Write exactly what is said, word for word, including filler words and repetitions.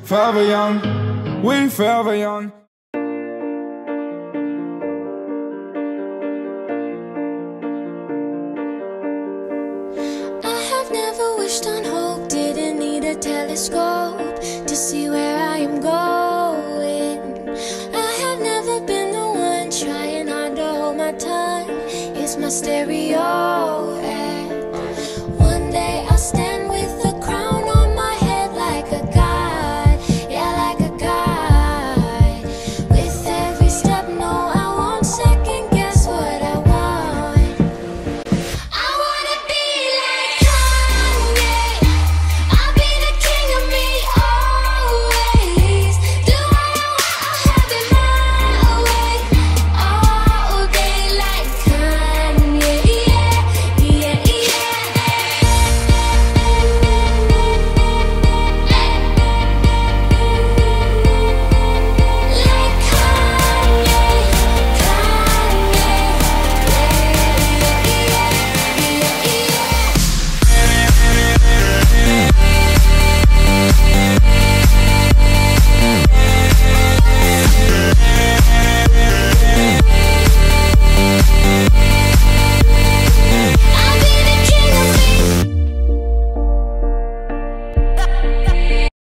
Forever young, we forever young. I have never wished on hope, didn't need a telescope to see where